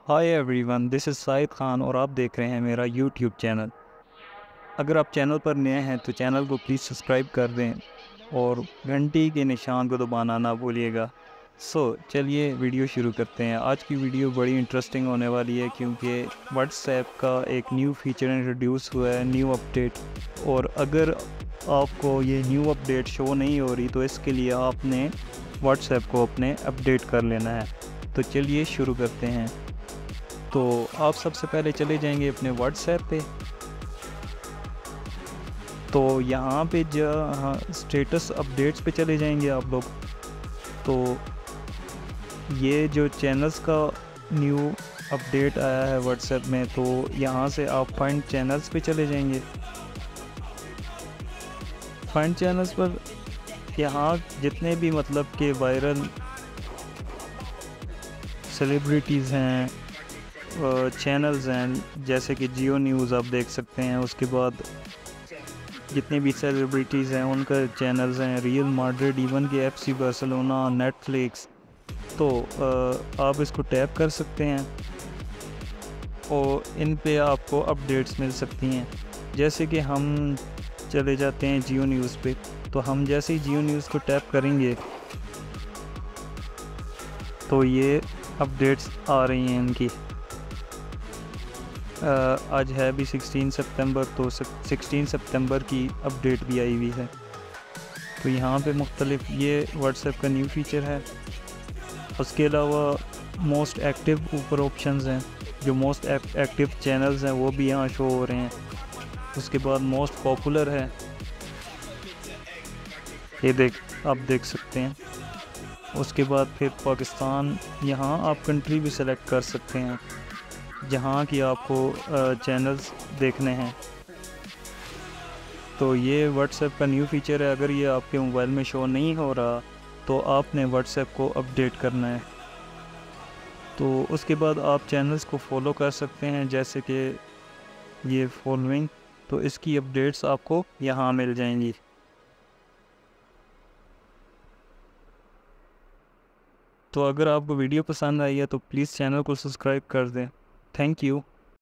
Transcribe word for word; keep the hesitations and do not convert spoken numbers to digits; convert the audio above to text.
Hi everyone, this is Saeed Khan और आप देख रहे हैं मेरा यूट्यूब चैनल। अगर आप चैनल पर नए हैं तो चैनल को प्लीज़ सब्सक्राइब कर दें और घंटी के निशान को दबाना ना भूलिएगा। सो चलिए वीडियो शुरू करते हैं। आज की वीडियो बड़ी इंटरेस्टिंग होने वाली है क्योंकि व्हाट्सएप का एक न्यू फीचर इंट्रोड्यूस हुआ है, न्यू अपडेट। और अगर आपको ये न्यू अपडेट शो नहीं हो रही तो इसके लिए आपने व्हाट्सएप को अपने अपडेट कर लेना है। तो चलिए शुरू करते हैं। तो आप सबसे पहले चले जाएंगे अपने व्हाट्सएप पे। तो यहाँ पे जहाँ स्टेटस अपडेट्स पे चले जाएंगे आप लोग। तो ये जो चैनल्स का न्यू अपडेट आया है व्हाट्सएप में, तो यहाँ से आप फाइंड चैनल्स पे चले जाएंगे। फाइंड चैनल्स पर यहाँ जितने भी मतलब के वायरल सेलिब्रिटीज़ हैं, चैनल्स हैं, जैसे कि जियो न्यूज़ आप देख सकते हैं। उसके बाद जितने भी सेलिब्रिटीज़ हैं उनका चैनल्स हैं, रियल मैड्रिड, इवन के एफसी बार्सिलोना, नेटफ्लिक्स। तो आप इसको टैप कर सकते हैं और इन पे आपको अपडेट्स मिल सकती हैं। जैसे कि हम चले जाते हैं जियो न्यूज़ पे। तो हम जैसे ही जियो न्यूज़ को टैप करेंगे तो ये अपडेट्स आ रही हैं इनकी। आज है भी सिक्सटीन सितंबर, तो सिक्सटीन सितंबर की अपडेट भी आई हुई है। तो यहाँ पे मुख्तलिफ ये व्हाट्सएप का न्यू फीचर है। उसके अलावा मोस्ट एक्टिव ऊपर ऑप्शंस हैं, जो मोस्ट एक्टिव चैनल्स हैं वो भी यहाँ शो हो रहे हैं। उसके बाद मोस्ट पॉपुलर है, ये देख आप देख सकते हैं। उसके बाद फिर पाकिस्तान, यहाँ आप कंट्री भी सेलेक्ट कर सकते हैं जहाँ की आपको चैनल्स देखने हैं। तो ये व्हाट्सएप का न्यू फीचर है। अगर ये आपके मोबाइल में शो नहीं हो रहा तो आपने व्हाट्सएप को अपडेट करना है। तो उसके बाद आप चैनल्स को फॉलो कर सकते हैं, जैसे कि ये फॉलोइंग। तो इसकी अपडेट्स आपको यहाँ मिल जाएंगी। तो अगर आपको वीडियो पसंद आई है तो प्लीज़ चैनल को सब्सक्राइब कर दें। Thank you.